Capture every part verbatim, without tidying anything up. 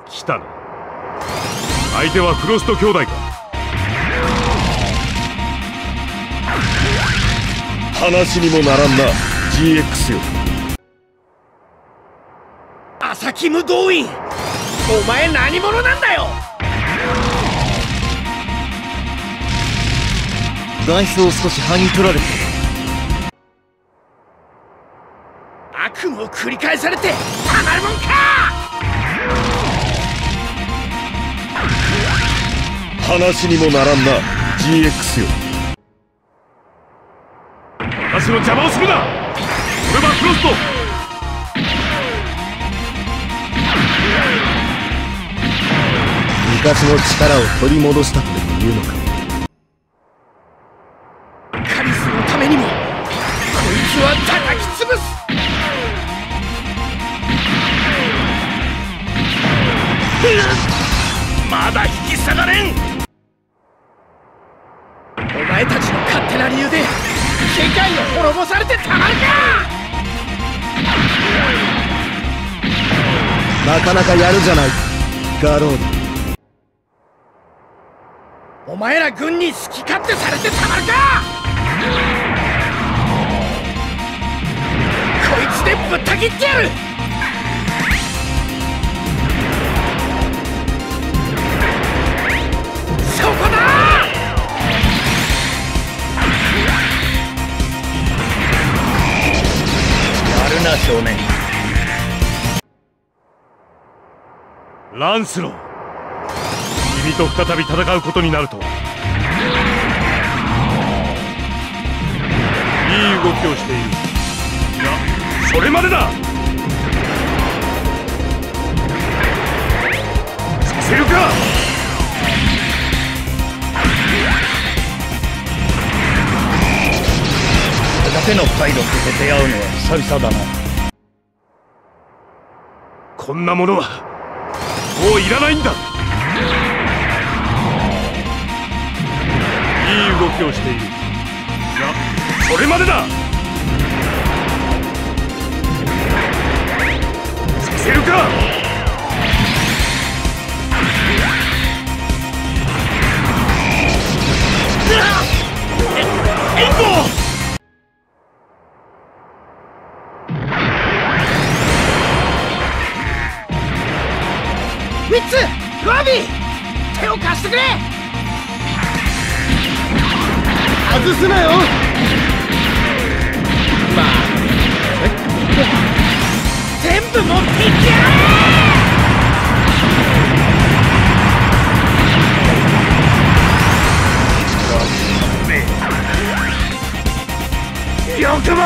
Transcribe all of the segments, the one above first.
来たな。相手はフロスト兄弟か。 話にもならんな ジーエックス よ。 アサキム動員、お前何者なんだよ。 ダイスを少し剥ぎ取られて悪夢を繰り返されてたまるもんか。 話にもならんな ジーエックス よ。 私の邪魔をするな。俺はフロスト。 昔の力を取り戻したとでも言うのか。 カリスのためにもこいつは叩き潰す。まだ引き下がれん。お前たちの勝手な理由で世界を滅ぼされてたまるか。 なかなかやるじゃないガロード。 お前ら軍に好き勝手されてたまるか。こいつでぶった切ってやる。そこだ。 やるな少年。 ランスロー、君と再び戦うことになるとは。いい動きをしているが、それまでだ。させるか。 これだけのパイロットと出会うのは久々だな。 こんなものはもういらないんだ。いい動きをしているが、それまでだ。させるか。援護。 ウィッツ、ロビー、手を貸してくれ。 外すなよ。 まあ全部持っていってやれ。よくも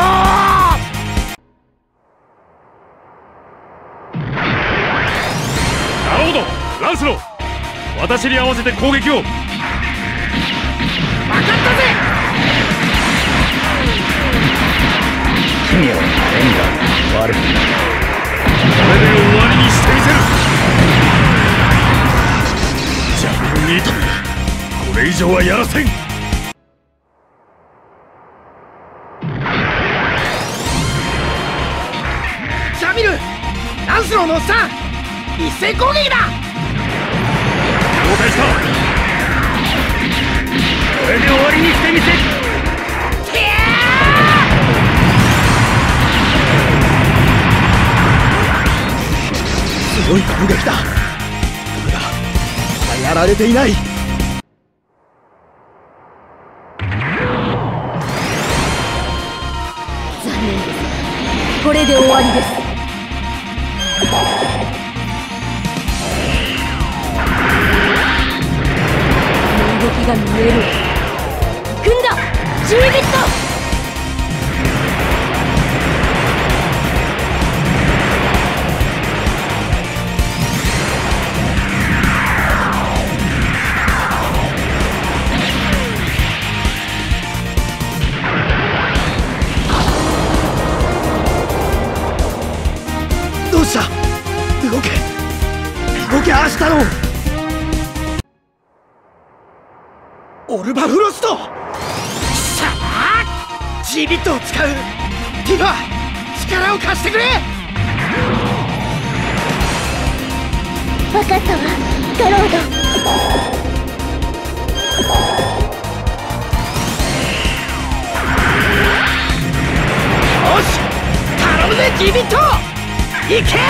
なるほど、ランスロー、私に合わせて攻撃を。 分かったぜ。 君は縁が悪くない。 これで終わりにしてみせる。ジャブルニート、これ以上はやらせん。 ジャミル、ランスローのおっさん、一斉攻撃だ。 了解した。 これで終わりにしてみせる。 すごい攻撃だ。だがまだやられていない。 残念です。これで終わりです。動きが見える。行くんだ、ジービット。 どうした。動け動けアシュタロン。オルバフロスト。 さあ ジー ビットを使う。ティファ、力を貸してくれ。 私分かったわガロード。 よし頼むぜジビット、行け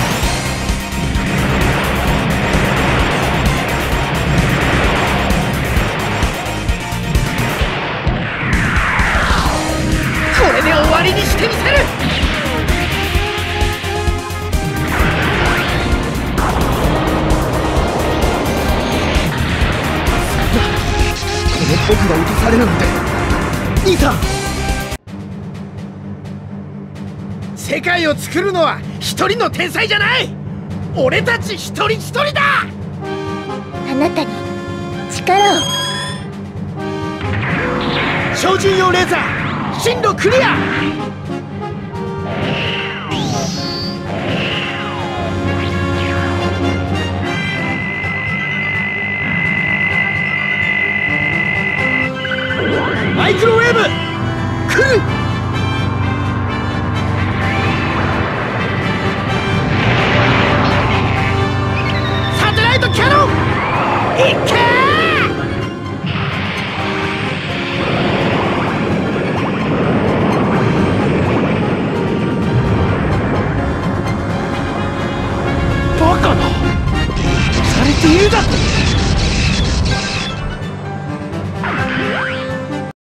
これで終わりにしてみせる。 僕が落とされるなんて。兄さん、 世界を作るのは一人の天才じゃない、俺たち一人一人だ。 あなたに力を。 照準用レーザー進路クリア。マイクロウェーブ来る。サテライトキャノンいけー。バカな、されているだと。